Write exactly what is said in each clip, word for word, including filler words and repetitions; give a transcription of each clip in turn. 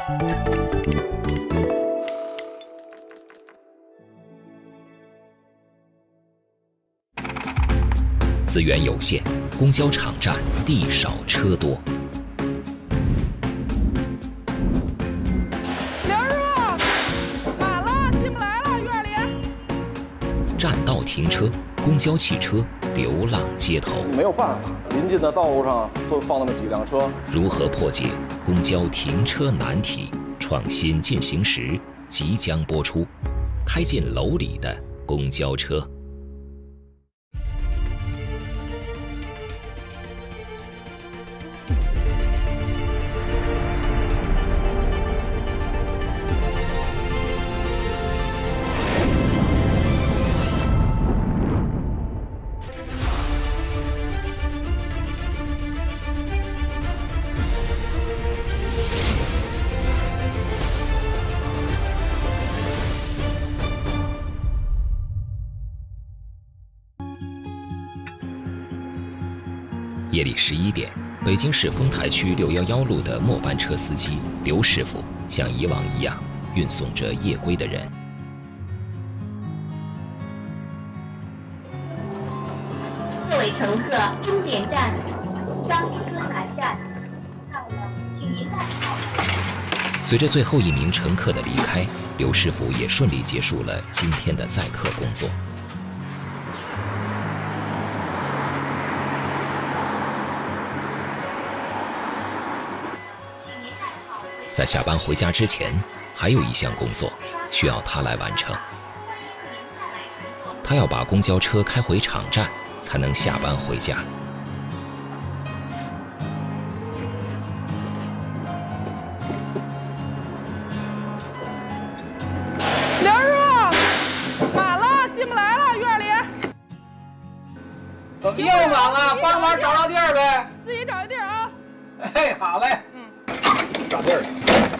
资源有限，公交场站地少车多。 刘叔，满了，进不来了，院里。 占道停车，公交汽车流浪街头。 没有办法，临近的道路上所放那么几辆车。 如何破解公交停车难题？创新进行时即将播出。开进楼里的公交车。夜里十一点，北京市丰台区六一一路的末班车司机刘师傅像以往一样运送着夜归的人。 各位乘客，终点站张一孙南站到了，请您带好。 随着最后一名乘客的离开，刘师傅也顺利结束了今天的载客工作。在下班回家之前，还有一项工作需要他来完成。他要把公交车开回场站，才能下班回家。 刘叔，满了，进不来了，院里。 怎么又满了？帮忙找找地儿呗。 自己找一地儿啊。 哎，好嘞。嗯，找地儿。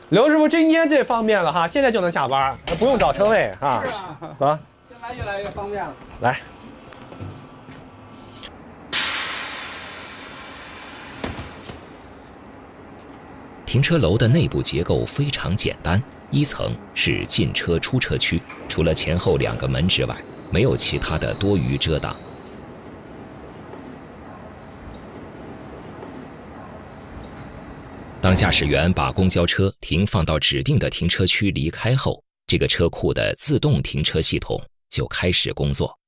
刘师傅今天这方便了哈，现在就能下班，不用找车位啊。 是啊， 走， 现在越来越方便了。 来。 停车楼的内部结构非常简单，一层是进车出车区，除了前后两个门之外，没有其他的多余遮挡。当驾驶员把公交车停放到指定的停车区离开后，这个车库的自动停车系统就开始工作。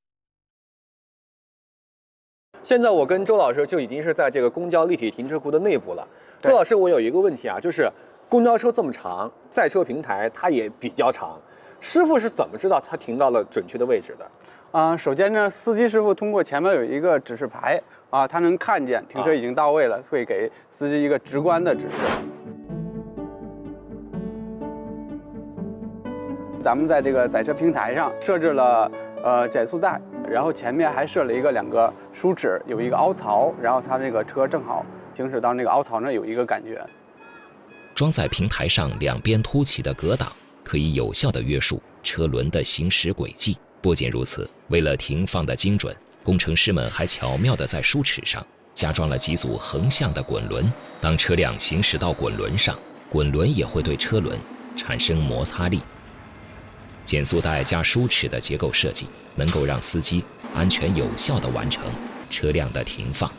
现在我跟周老师就已经是在这个公交立体停车库的内部了。周老师，我有一个问题啊，就是公交车这么长，载车平台它也比较长，师傅是怎么知道他停到了准确的位置的？ 啊、呃，首先呢，司机师傅通过前面有一个指示牌啊，他能看见停车已经到位了，啊、会给司机一个直观的指示。咱们在这个载车平台上设置了呃减速带，然后前面还设了一个两个梳齿，有一个凹槽，然后它这个车正好行驶到那个凹槽那有一个感觉。 装在平台上两边凸起的隔挡，可以有效地约束车轮的行驶轨迹。不仅如此，为了停放的精准，工程师们还巧妙地在梳齿上加装了几组横向的滚轮。当车辆行驶到滚轮上，滚轮也会对车轮产生摩擦力。减速带加梳齿的结构设计，能够让司机安全有效地完成车辆的停放。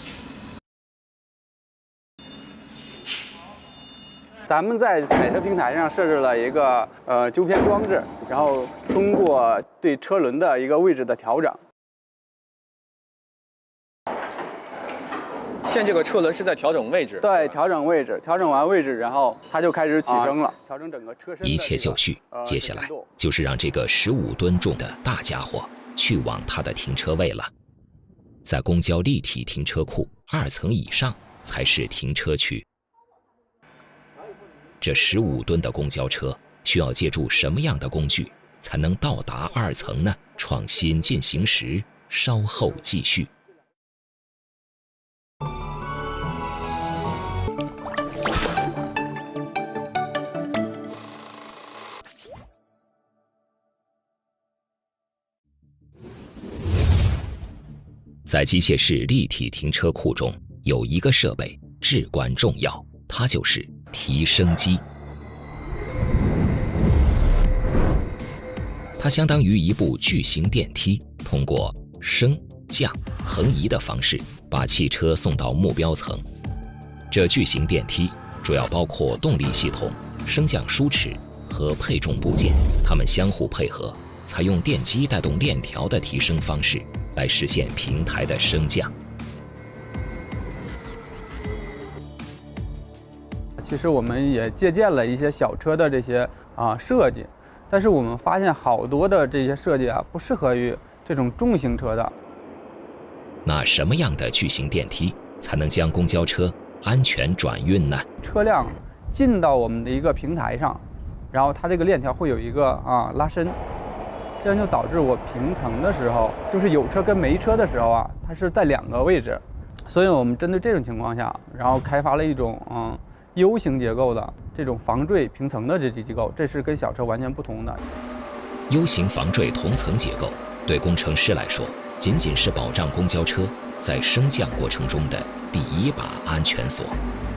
咱们在载车平台上设置了一个呃纠偏装置，然后通过对车轮的一个位置的调整。 现在这个车轮是在调整位置， 对，调整位置，调整完位置，然后它就开始起升了，啊、调整整个车身、这个。 一切就绪，呃、接下来就是让这个十五吨重的大家伙去往它的停车位了。在公交立体停车库二层以上才是停车区。这十五吨的公交车需要借助什么样的工具才能到达二层呢？创新进行时，稍后继续。在机械式立体停车库中，有一个设备至关重要，它就是提升机。它相当于一部巨型电梯，通过升、降、横移的方式把汽车送到目标层。这巨型电梯主要包括动力系统、升降梳齿和配重部件，它们相互配合，采用电机带动链条的提升方式来实现平台的升降。 其实我们也借鉴了一些小车的这些啊设计，但是我们发现好多的这些设计啊不适合于这种重型车的。 那什么样的巨型电梯才能将公交车安全转运呢？ 车辆进到我们的一个平台上，然后它这个链条会有一个啊拉伸。这样就导致我平层的时候，就是有车跟没车的时候啊，它是在两个位置，所以我们针对这种情况下，然后开发了一种嗯 U 型结构的这种防坠平层的这机构，这是跟小车完全不同的。 U 型防坠同层结构对工程师来说，仅仅是保障公交车在升降过程中的第一把安全锁。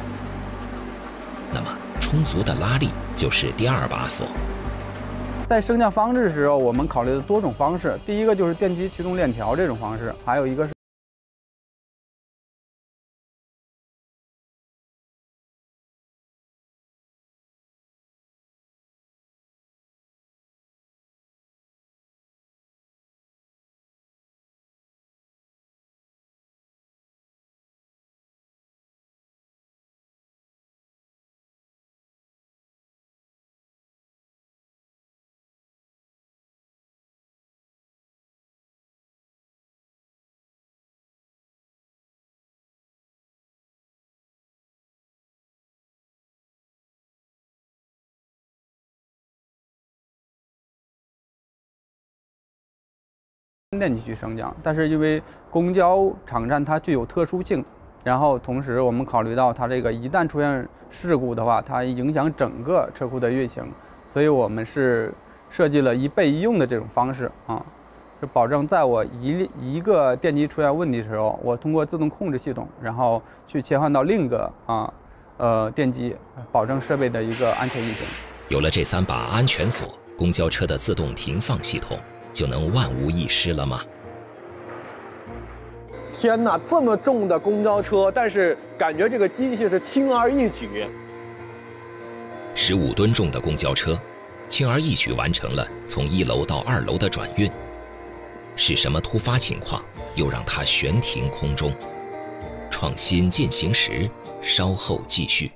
那么，充足的拉力就是第二把锁。 在升降方式的时候，我们考虑了多种方式。第一个就是电机驱动链条这种方式，还有一个是电机去升降，但是因为公交场站它具有特殊性， 然后同时我们考虑到它这个一旦出现事故的话，它影响整个车库的运行，所以我们是设计了一备一用的这种方式啊，就保证在我一一个电机出现问题的时候，我通过自动控制系统，然后去切换到另一个啊呃电机，保证设备的一个安全运行。 有了这三把安全锁，公交车的自动停放系统就能万无一失了吗？ 天哪，这么重的公交车，但是感觉这个机器是轻而易举。 十五吨重的公交车，轻而易举完成了从一楼到二楼的转运。是什么突发情况又让它悬停空中？创新进行时，稍后继续。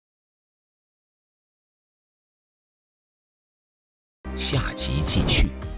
下集继续。